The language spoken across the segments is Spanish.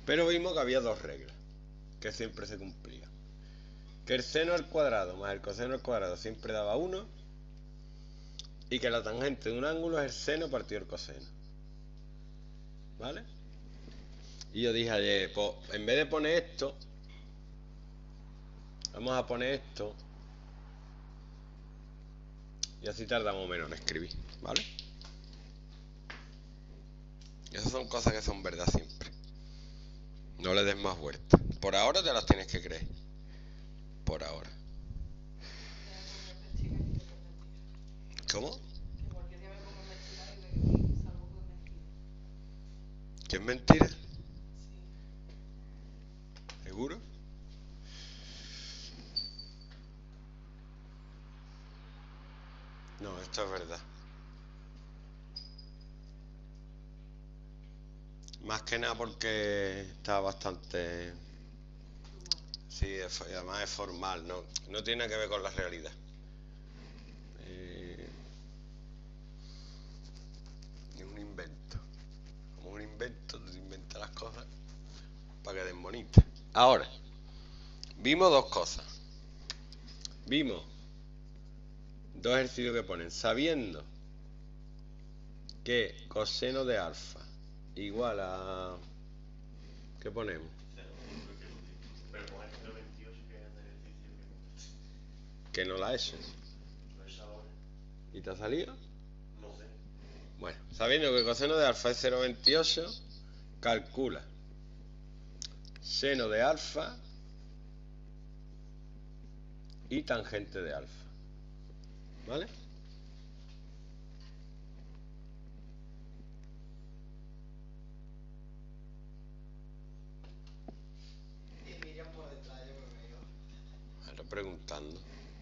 Pero vimos que había dos reglas que siempre se cumplían. Que el seno al cuadrado más el coseno al cuadrado siempre daba 1 y que la tangente de un ángulo es el seno partido el coseno. ¿Vale? Y yo dije ayer, pues en vez de poner esto, vamos a poner esto y así tardamos menos en escribir, ¿vale? Esas son cosas que son verdad siempre. No le des más vueltas. Por ahora te las tienes que creer. Por ahora. ¿Cómo? ¿Que es mentira? ¿Seguro? No, esto es verdad. Más que nada porque está bastante... Sí, además es formal, no tiene nada que ver con la realidad. Es un invento. Como un invento, te inventa las cosas para que den bonitas. Ahora, vimos dos cosas. Vimos dos ejercicios que ponen, sabiendo que coseno de alfa igual a... ¿Qué ponemos? Pero con el 0,28 que es el ejercicio Que no la he hecho. lo he hecho ahora. ¿Y te ha salido? No sé. Bueno, sabiendo que coseno de alfa es 0,28, calcula seno de alfa y tangente de alfa. ¿Vale? Y Miriam por detrás, yo me veo. Ahora preguntando.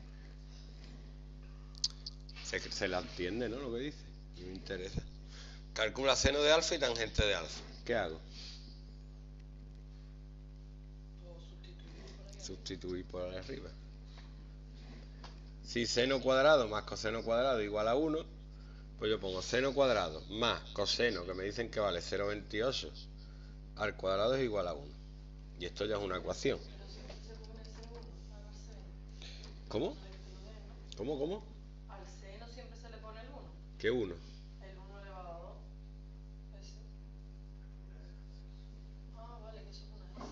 Se la entiende, ¿no? Lo que dice. No me interesa. Calcula seno de alfa y tangente de alfa. ¿Qué hago? Sustituir por ahí arriba. Si seno cuadrado más coseno cuadrado igual a 1, pues yo pongo seno cuadrado más coseno, que me dicen que vale 0,28, al cuadrado es igual a 1. Y esto ya es una ecuación. ¿Cómo? ¿Cómo? Al seno siempre se le pone el 1. ¿Qué 1? El 1 elevado a 2. Ese. Ah, vale, que eso pone eso.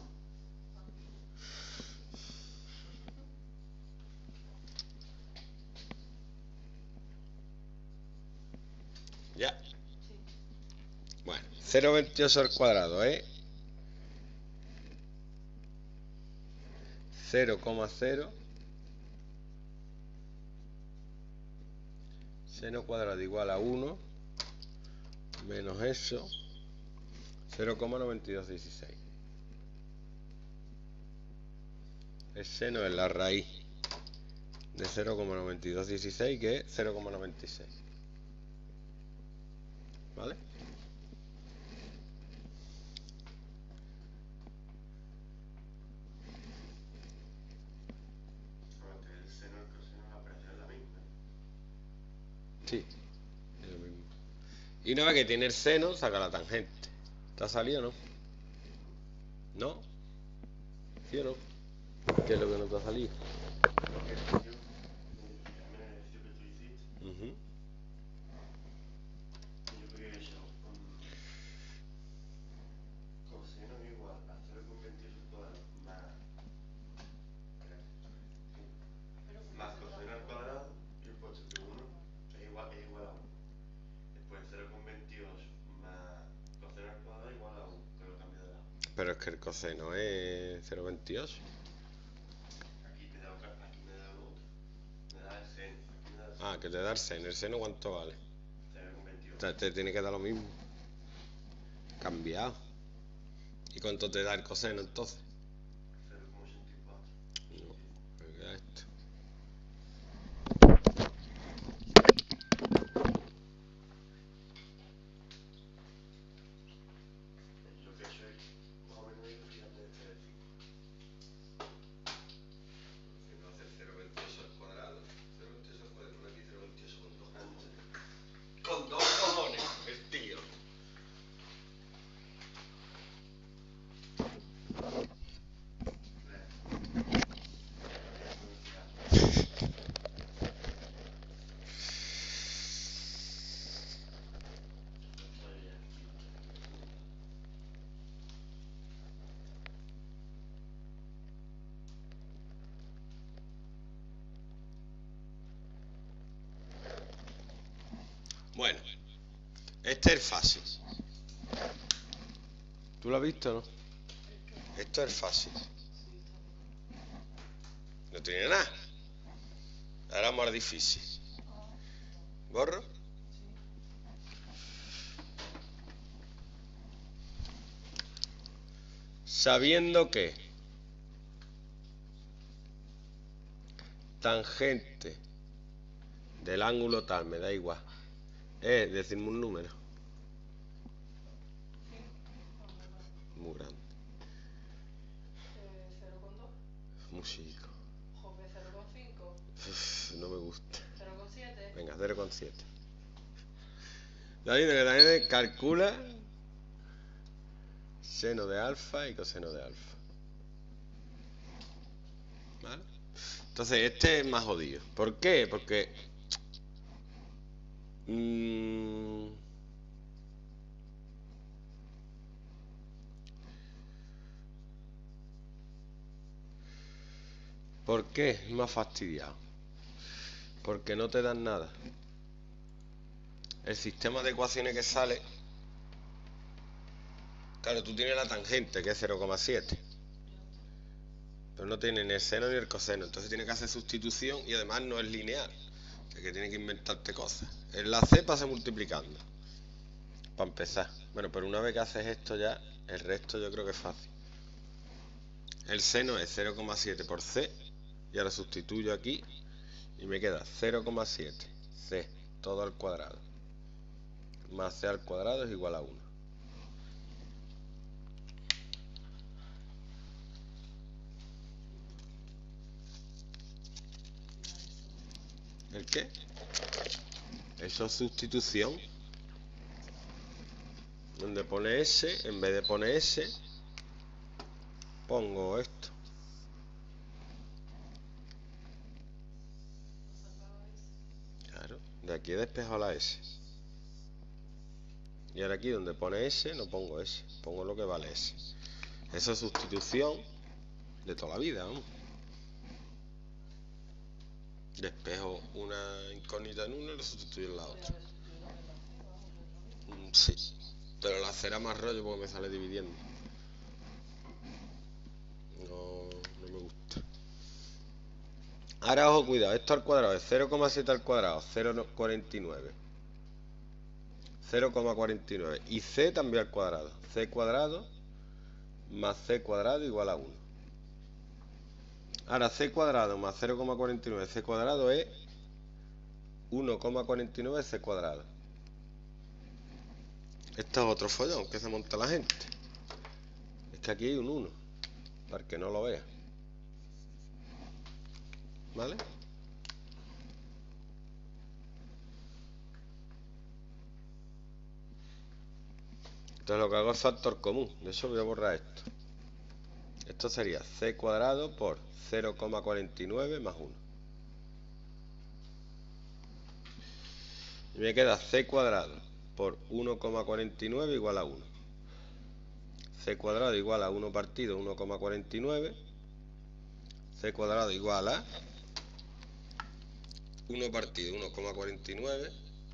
¿Ya? Sí. Bueno, 0,28 al cuadrado es 0,0 seno cuadrado igual a 1 menos eso 0,9216. El seno es la raíz de 0,9216, que es 0,96. ¿Vale? Aunque el seno y el coseno, la operación es la misma. Sí, es lo mismo. Y una vez que tiene el seno, saca la tangente. ¿Te ha salido o no? ¿No? ¿Sí o no? ¿Qué es lo que no te ha salido? El ejercicio, también el ejercicio que tú hiciste, Ujú. yo creo que he hecho coseno igual a 0,28 al cuadrado más coseno al cuadrado y he puesto que 1 es igual a 1. Después 0,28 más coseno al cuadrado igual a 1, que lo cambio de lado. Pero es que el coseno es 0,28. Aquí me da lo otro. Me da el seno. Aquí me da el seno. Ah, que te da el seno. ¿El seno cuánto vale? 0,28. Te tiene que dar lo mismo. Cambiado. ¿Y cuánto te da el coseno entonces? 0,84. No, me queda esto. Lo que he hecho es más o menos ir tirando de este ejercicio. Si no hace 0,28 al cuadrado. 0,28 al cuadrado. Por aquí 0,28 con dos cojones. Con dos cojones, el tío. Bueno, este es fácil. ¿Tú lo has visto, no? Esto es fácil. No tiene nada. Ahora más difícil. ¿Borro? Sabiendo que tangente del ángulo tal, me da igual, es decirme un número muy grande, 0,2. muy chico. Jope, 0,5. No me gusta. 0,7. Venga, 0,7. David, que también calcula seno de alfa y coseno de alfa. ¿Vale? Entonces, este es más jodido. ¿Por qué? Porque ¿por qué es más fastidiado? Porque no te dan nada. El sistema de ecuaciones que sale, claro, tú tienes la tangente, que es 0,7, pero no tiene ni el seno ni el coseno, entonces tienes que hacer sustitución y además no es lineal, que tienes que inventarte cosas. En la C pasa multiplicando, para empezar. Bueno, pero una vez que haces esto ya, el resto yo creo que es fácil. El seno es 0,7 por C, y ahora sustituyo aquí, y me queda 0,7 C, todo al cuadrado, más C al cuadrado es igual a 1. ¿El qué? Eso es sustitución. Donde pone S, en vez de poner S, pongo esto. Claro, de aquí he despejado la S. Y ahora aquí donde pone S, no pongo S, pongo lo que vale S. Esa es sustitución de toda la vida, ¿no? Despejo una incógnita en una y lo sustituyo en la otra. Sí, pero la será más rollo porque me sale dividiendo. No me gusta. Ahora ojo, cuidado, esto al cuadrado es 0,7 al cuadrado, 0,49. 0,49 y C también al cuadrado. C cuadrado más C cuadrado igual a 1. Ahora C cuadrado más 0,49 C cuadrado es 1,49 C cuadrado. Esto es otro follón que se monta la gente. Es que aquí hay un 1, para que no lo vea. ¿Vale? Entonces lo que hago es factor común. De hecho voy a borrar esto. Esto sería C cuadrado por 0,49 más 1. Y me queda C cuadrado por 1,49 igual a 1. C cuadrado igual a 1 partido 1,49. C cuadrado igual a 1 partido 1,49,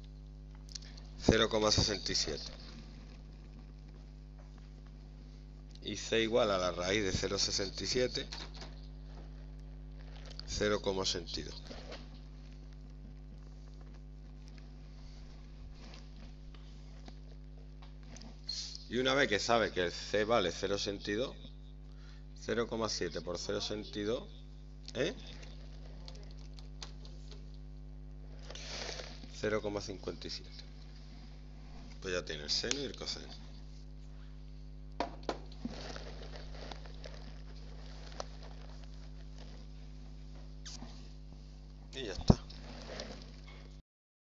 0,67. Y C igual a la raíz de 0,67, 0,82. Y una vez que sabe que el C vale 0,62, 0,7 por 0,62, ¿eh? 0,57. Pues ya tiene el seno y el coseno. Y ya está.